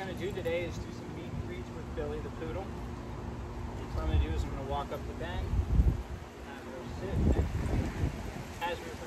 going to do today is do some meet and greets with Billy the poodle. What I'm going to do is I'm going to walk up the bend, have her sit, as we're